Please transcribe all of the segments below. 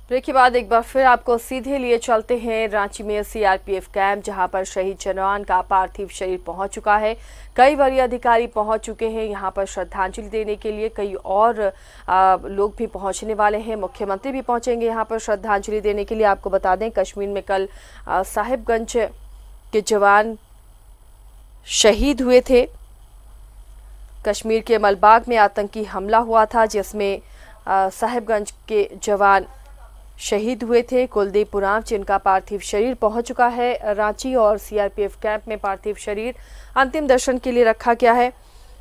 Break के बाद एक बार फिर आपको सीधे लिए चलते हैं रांची में सीआरपीएफ कैंप, जहां पर शहीद जवान का पार्थिव शरीर पहुंच चुका है। कई वरीय अधिकारी पहुंच चुके हैं यहां पर श्रद्धांजलि देने के लिए। कई और लोग भी पहुंचने वाले हैं। मुख्यमंत्री भी पहुंचेंगे यहां पर श्रद्धांजलि देने के लिए। आपको बता दें, कश्मीर में कल साहिबगंज के जवान शहीद हुए थे। कश्मीर के मलबाग में आतंकी हमला हुआ था, जिसमें साहिबगंज के जवान शहीद हुए थे। कुलदीप उरांव, जिनका पार्थिव शरीर पहुंच चुका है रांची, और सीआरपीएफ कैंप में पार्थिव शरीर अंतिम दर्शन के लिए रखा गया है।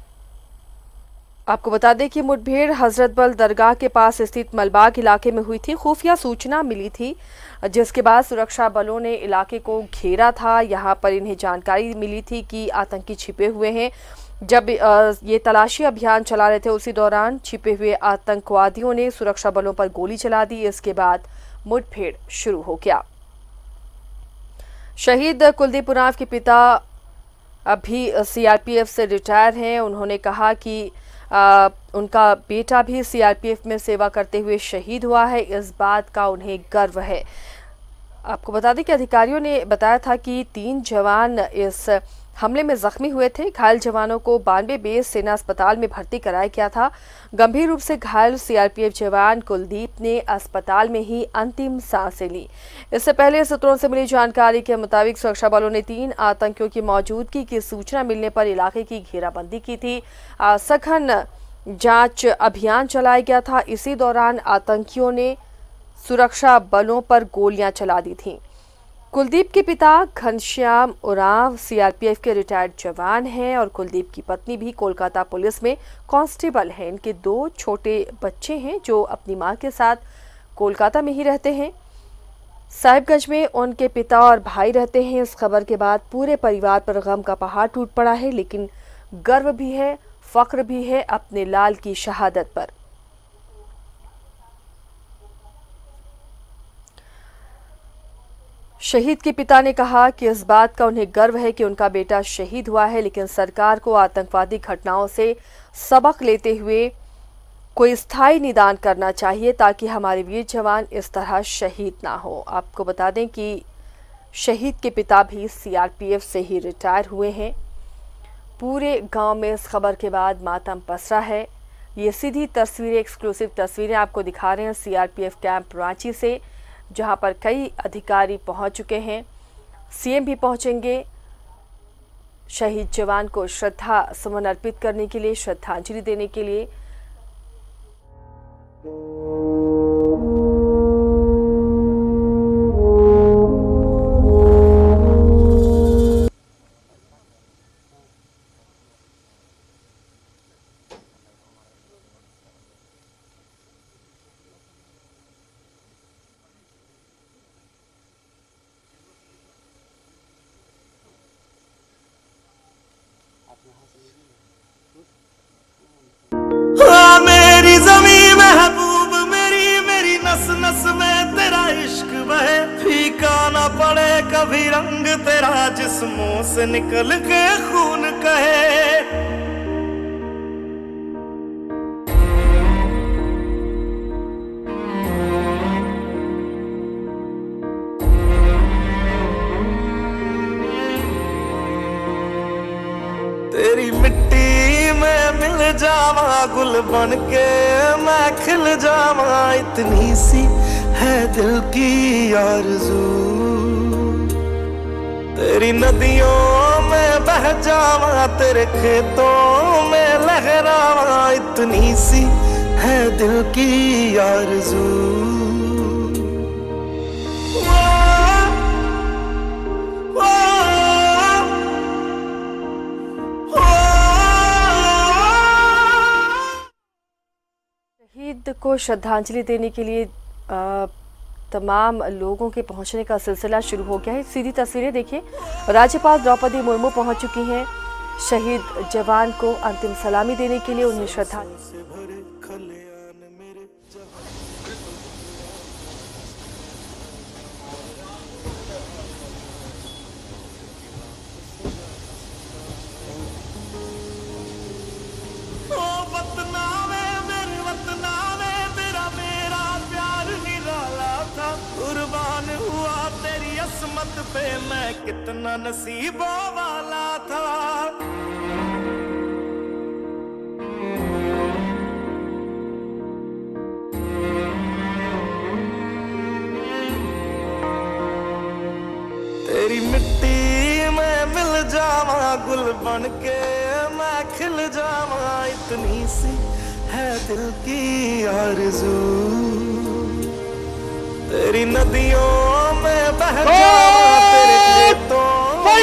आपको बता दें कि मुठभेड़ हजरतबल दरगाह के पास स्थित मलबाग इलाके में हुई थी। खुफिया सूचना मिली थी, जिसके बाद सुरक्षा बलों ने इलाके को घेरा था। यहां पर इन्हें जानकारी मिली थी कि आतंकी छिपे हुए हैं। जब ये तलाशी अभियान चला रहे थे, उसी दौरान छिपे हुए आतंकवादियों ने सुरक्षा बलों पर गोली चला दी। इसके बाद मुठभेड़ शुरू हो गया। शहीद कुलदीप उरांव के पिता अभी सीआरपीएफ से रिटायर हैं। उन्होंने कहा कि उनका बेटा भी सीआरपीएफ में सेवा करते हुए शहीद हुआ है। इस बात का उन्हें गर्व है। आपको बता दें कि अधिकारियों ने बताया था कि 3 जवान इस हमले में जख्मी हुए थे। घायल जवानों को 92 बेस सेना अस्पताल में भर्ती कराया गया था। गंभीर रूप से घायल सीआरपीएफ जवान कुलदीप ने अस्पताल में ही अंतिम सांसें ली। इससे पहले सूत्रों से मिली जानकारी के मुताबिक सुरक्षा बलों ने 3 आतंकियों की मौजूदगी की सूचना मिलने पर इलाके की घेराबंदी की थी। सघन जांच अभियान चलाया गया था। इसी दौरान आतंकियों ने सुरक्षा बलों पर गोलियां चला दी थीं। कुलदीप के पिता घनश्याम उरांव सीआरपीएफ के रिटायर्ड जवान हैं, और कुलदीप की पत्नी भी कोलकाता पुलिस में कांस्टेबल हैं। इनके 2 छोटे बच्चे हैं जो अपनी मां के साथ कोलकाता में ही रहते हैं। साहिबगंज में उनके पिता और भाई रहते हैं। इस खबर के बाद पूरे परिवार पर गम का पहाड़ टूट पड़ा है, लेकिन गर्व भी है, फख्र भी है अपने लाल की शहादत पर। शहीद के पिता ने कहा कि इस बात का उन्हें गर्व है कि उनका बेटा शहीद हुआ है, लेकिन सरकार को आतंकवादी घटनाओं से सबक लेते हुए कोई स्थायी निदान करना चाहिए, ताकि हमारे वीर जवान इस तरह शहीद ना हो। आपको बता दें कि शहीद के पिता भी सीआरपीएफ से ही रिटायर हुए हैं। पूरे गांव में इस खबर के बाद मातम पसरा है। ये सीधी तस्वीरें, एक्सक्लूसिव तस्वीरें आपको दिखा रहे हैं सीआरपीएफ कैंप रांची से, जहां पर कई अधिकारी पहुंच चुके हैं। सीएम भी पहुंचेंगे शहीद जवान को श्रद्धा सुमन अर्पित करने के लिए, श्रद्धांजलि देने के लिए। मेरी ज़मीं महबूब मेरी, मेरी नस नस में तेरा इश्क बहे। फीका ना पड़े कभी रंग तेरा, जिस्मों से निकल के खून कहे। तेरी मिट्टी में मिल जावा, गुल बन के मैं खिल जावा। इतनी सी है दिल की आरज़ू, तेरी नदियों में बह जावा, तेरे खेतों में लहरावा। इतनी सी है दिल की आरज़ू। शहीद को श्रद्धांजलि देने के लिए तमाम लोगों के पहुंचने का सिलसिला शुरू हो गया है। सीधी तस्वीरें देखिए, राज्यपाल द्रौपदी मुर्मू पहुंच चुकी हैं शहीद जवान को अंतिम सलामी देने के लिए, उन्हें श्रद्धांजलि। वक्त पे मैं कितना नसीबों वाला था। तेरी मिट्टी में मिल जावा, गुल बन के मैं खिल जावा, इतनी सी है दिल की आरज़ू। तेरी नदियों में बह जावा, तेरे खेतों में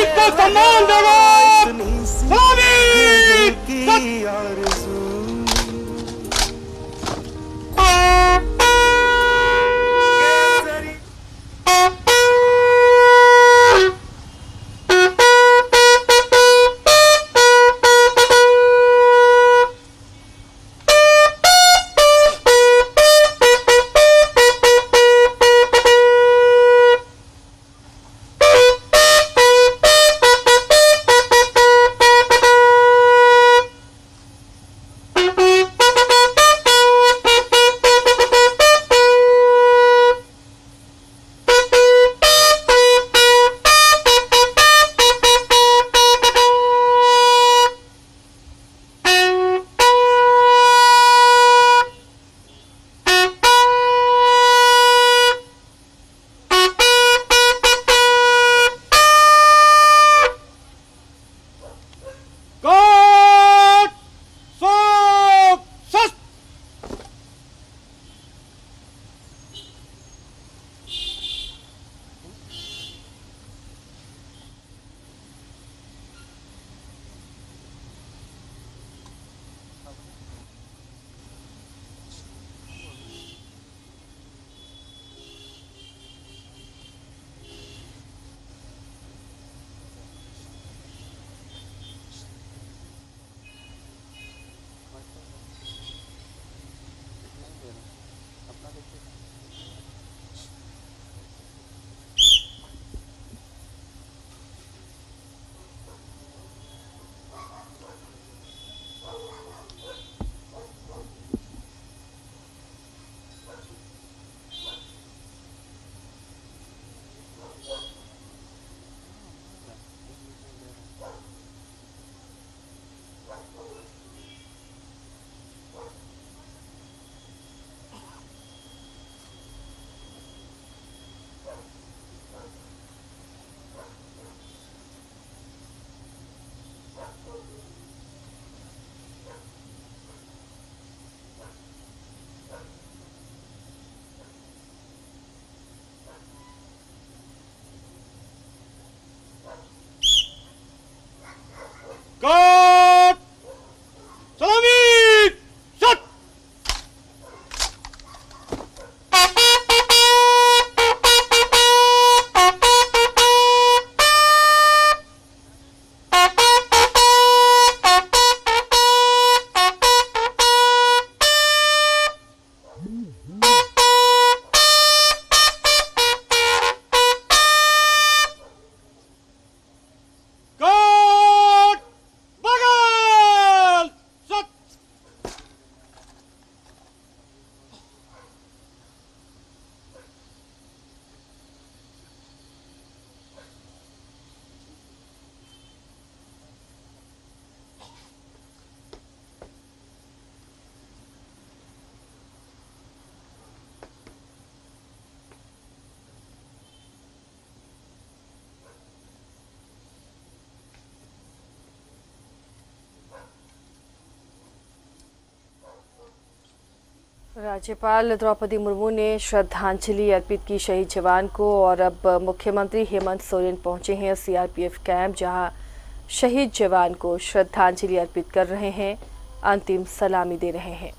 इतनी सी है दिल की आरज़ू। राज्यपाल द्रौपदी मुर्मू ने श्रद्धांजलि अर्पित की शहीद जवान को और अब मुख्यमंत्री हेमंत सोरेन पहुंचे हैं सीआरपीएफ कैंप, जहां शहीद जवान को श्रद्धांजलि अर्पित कर रहे हैं, अंतिम सलामी दे रहे हैं।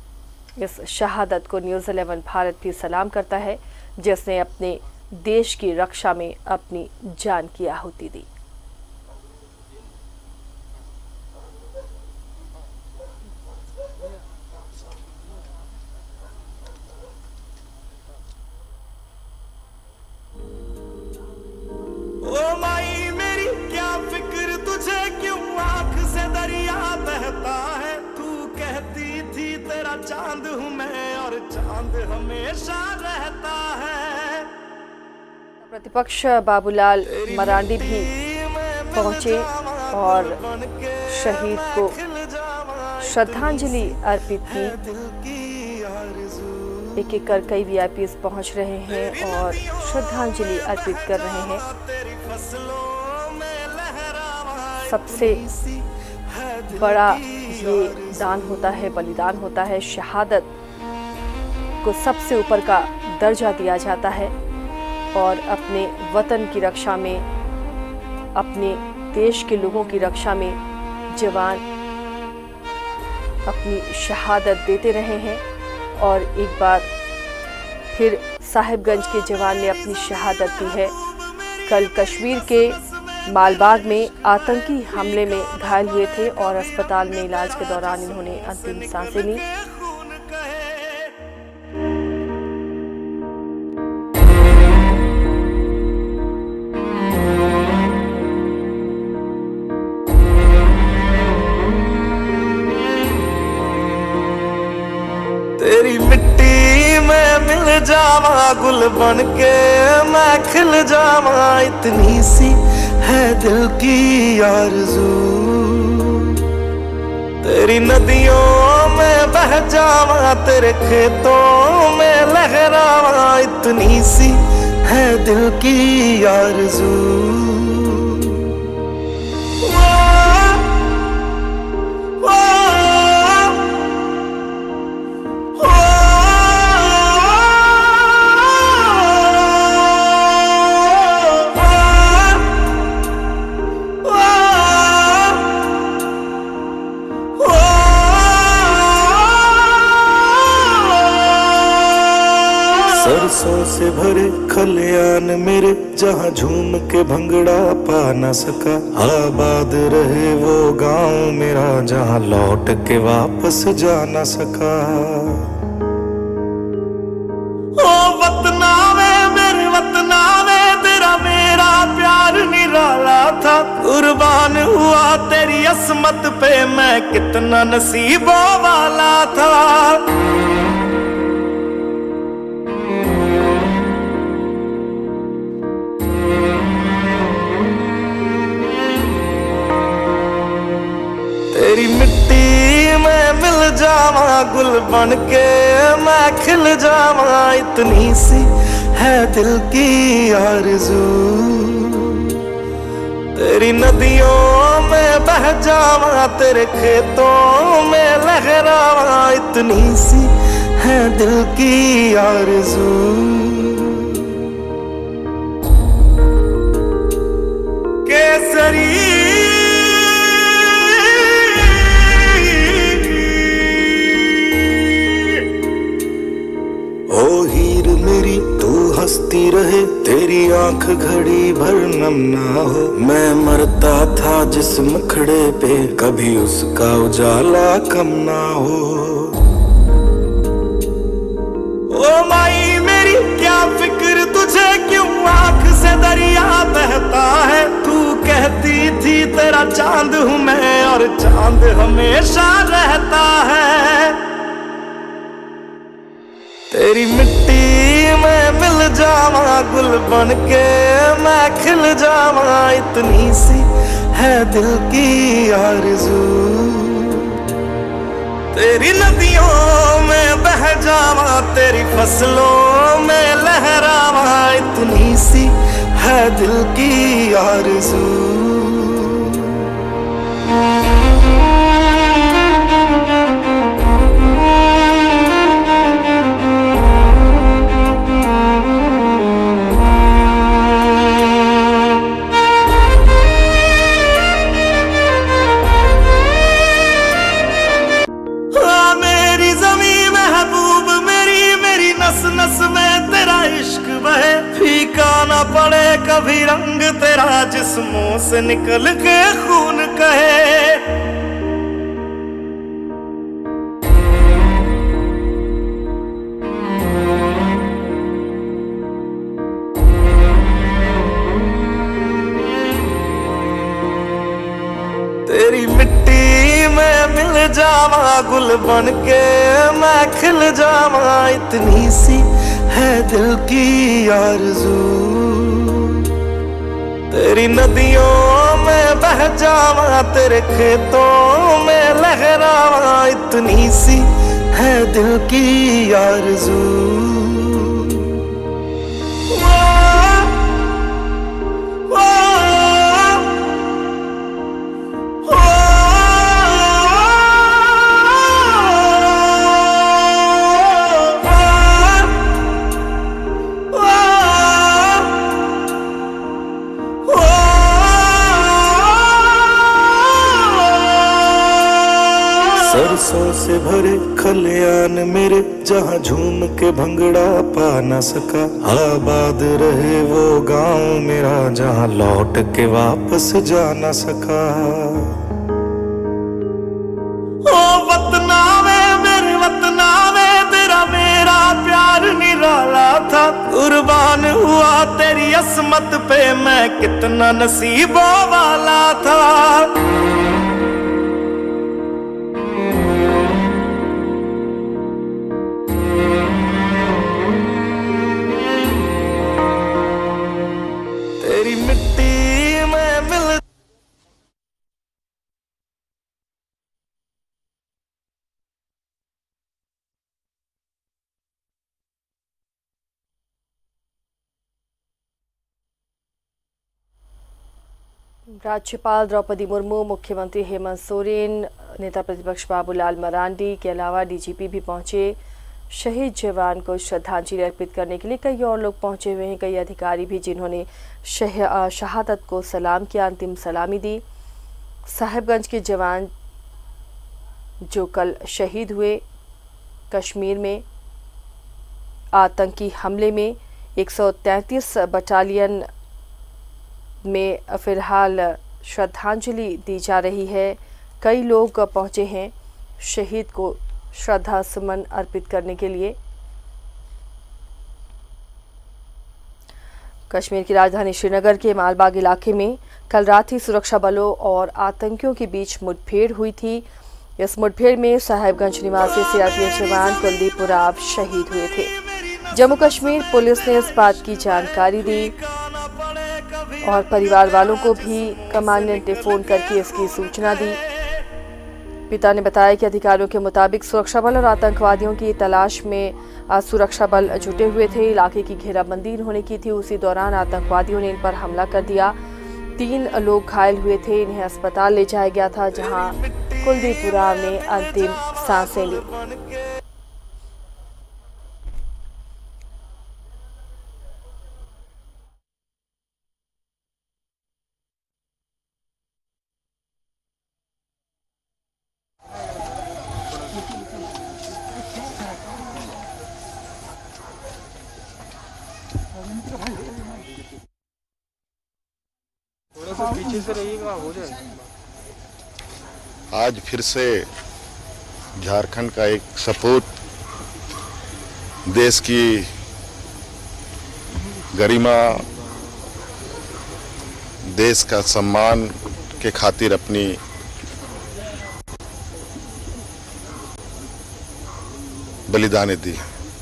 इस शहादत को न्यूज़ 11 भारत भी सलाम करता है, जिसने अपने देश की रक्षा में अपनी जान की आहुति दी। ओ माई मेरी क्या फिक्र तुझे, क्यों आंख से दरिया बहता है। तू कहती थी तेरा चांद हूं मैं और चांद हमेशा रहता है। प्रतिपक्ष बाबूलाल मरांडी भी पहुंचे और शहीद को श्रद्धांजलि अर्पित की। एक एक कर कई वीआईपीएस पहुंच रहे हैं और श्रद्धांजलि अर्पित कर रहे हैं। सबसे बड़ा ये दान होता है, बलिदान होता है। शहादत को सबसे ऊपर का दर्जा दिया जाता है और अपने वतन की रक्षा में, अपने देश के लोगों की रक्षा में जवान अपनी शहादत देते रहे हैं। और एक बार फिर साहिबगंज के जवान ने अपनी शहादत दी है। कल कश्मीर के मालबाग में आतंकी हमले में घायल हुए थे और अस्पताल में इलाज के दौरान इन्होंने अंतिम सांसें ली। तेरी मिट्टी में मिल जावा गुल बन के मैं खिल जावा, इतनी सी है दिल की आरज़ू। तेरी नदियों में बह जावा, तेरे खेतों में लहरावा, इतनी सी है दिल की आरज़ू। सरसों से भरे खलियान मेरे, जहाँ झूम के भंगड़ा पा न सका। आबाद रहे वो गांव मेरा, जहाँ लौट के वापस जा न सका। ओ वतना में मेरे वतना में तेरा मेरा प्यार निराला था। कुर्बान हुआ तेरी असमत पे मैं, कितना नसीबों वाला था। तेरी मिट्टी में मिल जावा गुल बन के मैं खिल जावा, इतनी सी है दिल की आरज़ू। तेरी नदियों में बह जावा, तेरे खेतों में लहरावा, इतनी सी है दिल की आरज़ू। केसरी हंसती रहे, तेरी आंख घड़ी भर नम ना हो। मैं मरता था जिस मुखड़े पे, कभी उसका उजाला कम ना हो। ओ माई मेरी क्या फिक्र तुझे, क्यों आंख से दरिया बहता है। तू कहती थी तेरा चांद हूँ मैं, और चांद हमेशा रहता है। तेरी मिट्टी में मिल जावा गुल बन के मैं खिल जावा, इतनी सी है दिल की आरज़ू। तेरी नदियों में बह जावा, तेरी फसलों में लहरावा, इतनी सी है दिल की आरज़ू। नस में तेरा इश्क बहे, फीका ना पड़े कभी रंग तेरा, जिस्मों से निकल के खून कहे। तेरी मिट्टी में मिल जावा गुल बन के मैं खिल जावा, इतनी सी है दिल की आरज़ू। तेरी नदियों में बह जावा, तेरे खेतों में लहरावा, इतनी सी है दिल की आरज़ू। सरसों से भरे खलियान मेरे, जहाँ झूम के भंगड़ा पा न सका, आबाद रहे वो गांव मेरा, जहाँ लौट के वापस जा न सका। ओ वतना में मेरे वतना में, तेरा मेरा प्यार निराला था, कुर्बान हुआ तेरी असमत पे, मैं कितना नसीबों वाला था। तेरी मिट्टी में मिल राज्यपाल द्रौपदी मुर्मू, मुख्यमंत्री हेमंत सोरेन, नेता प्रतिपक्ष बाबूलाल मरांडी के अलावा डीजीपी भी पहुंचे शहीद जवान को श्रद्धांजलि अर्पित करने के लिए। कई और लोग पहुंचे हुए हैं, कई अधिकारी भी जिन्होंने शहादत को सलाम किया, अंतिम सलामी दी। साहिबगंज के जवान जो कल शहीद हुए कश्मीर में आतंकी हमले में, 133 बटालियन में फिलहाल श्रद्धांजलि दी जा रही है। कई लोग पहुंचे हैं शहीद को श्रद्धा सुमन अर्पित करने के लिए। कश्मीर की राजधानी श्रीनगर के मालबाग इलाके में कल रात ही सुरक्षा बलों और आतंकियों के बीच मुठभेड़ हुई थी। इस मुठभेड़ में साहिबगंज निवासी सीआरपीएफ जवान कुलदीप उराव शहीद हुए थे। जम्मू कश्मीर पुलिस ने इस बात की जानकारी दी और परिवार वालों को भी कमांडेंट ने फोन करके इसकी सूचना दी। पिता ने बताया कि अधिकारियों के मुताबिक सुरक्षा बल और आतंकवादियों की तलाश में सुरक्षा बल जुटे हुए थे। इलाके की घेराबंदी इन्होंने की थी, उसी दौरान आतंकवादियों ने इन पर हमला कर दिया। 3 लोग घायल हुए थे, इन्हें अस्पताल ले जाया गया था, जहां कुलदीप उराव ने अंतिम सांसें ली। थोड़ा सा पीछे से रहिएगा, हो जाए। आज फिर से झारखंड का एक सपूत देश की गरिमा, देश का सम्मान के खातिर अपनी बलिदानें दी।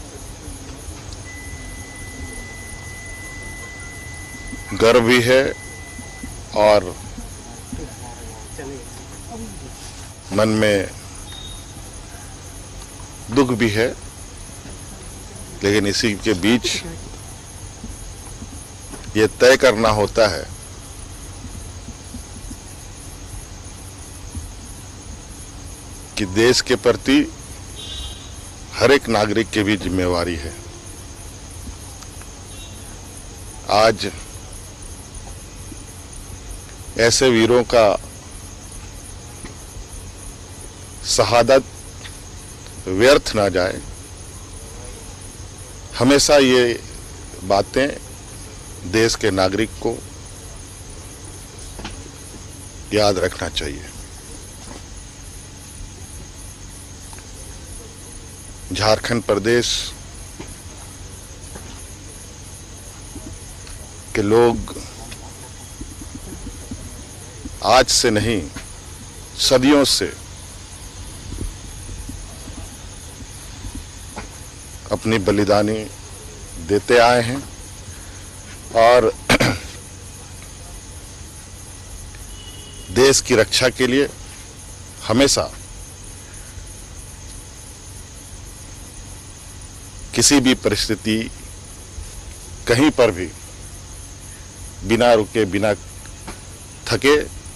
गर्व भी है और मन में दुख भी है, लेकिन इसी के बीच ये तय करना होता है कि देश के प्रति हर एक नागरिक की भी जिम्मेवारी है। आज ऐसे वीरों का शहादत व्यर्थ ना जाए, हमेशा ये बातें देश के नागरिक को याद रखना चाहिए। झारखंड प्रदेश के लोग आज से नहीं, सदियों से अपनी बलिदानी देते आए हैं और देश की रक्षा के लिए हमेशा किसी भी परिस्थिति, कहीं पर भी बिना रुके, बिना थके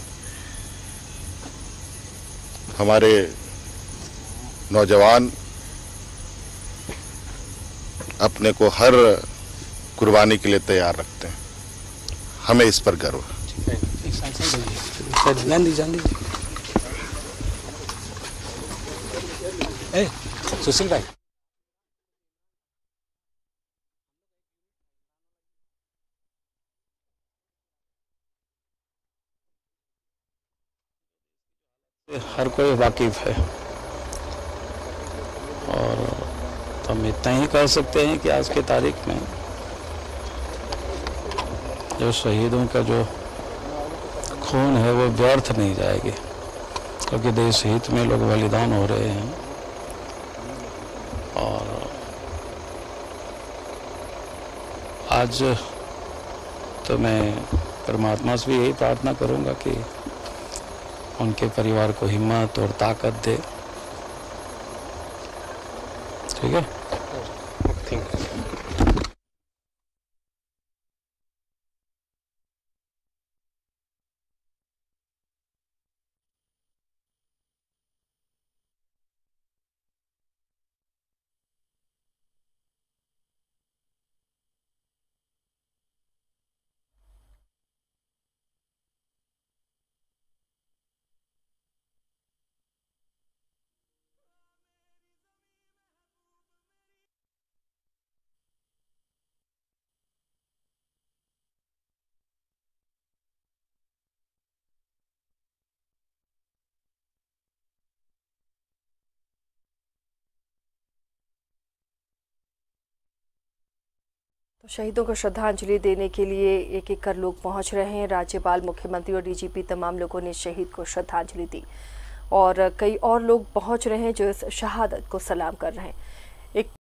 हमारे नौजवान अपने को हर कुर्बानी के लिए तैयार रखते हैं। हमें इस पर गर्व है। सुशील भाई, हर कोई वाकिफ है और हम इतना ही कह सकते हैं कि आज की तारीख में जो शहीदों का जो खून है वो व्यर्थ नहीं जाएगी, क्योंकि देश हित में लोग बलिदान हो रहे हैं। और आज तो मैं परमात्मा से भी यही प्रार्थना करूंगा कि उनके परिवार को हिम्मत और ताकत दे। ठीक है, थैंक यू। तो शहीदों को श्रद्धांजलि देने के लिए एक एक कर लोग पहुंच रहे हैं। राज्यपाल, मुख्यमंत्री और डीजीपी तमाम लोगों ने शहीद को श्रद्धांजलि दी और कई और लोग पहुंच रहे हैं जो इस शहादत को सलाम कर रहे हैं। एक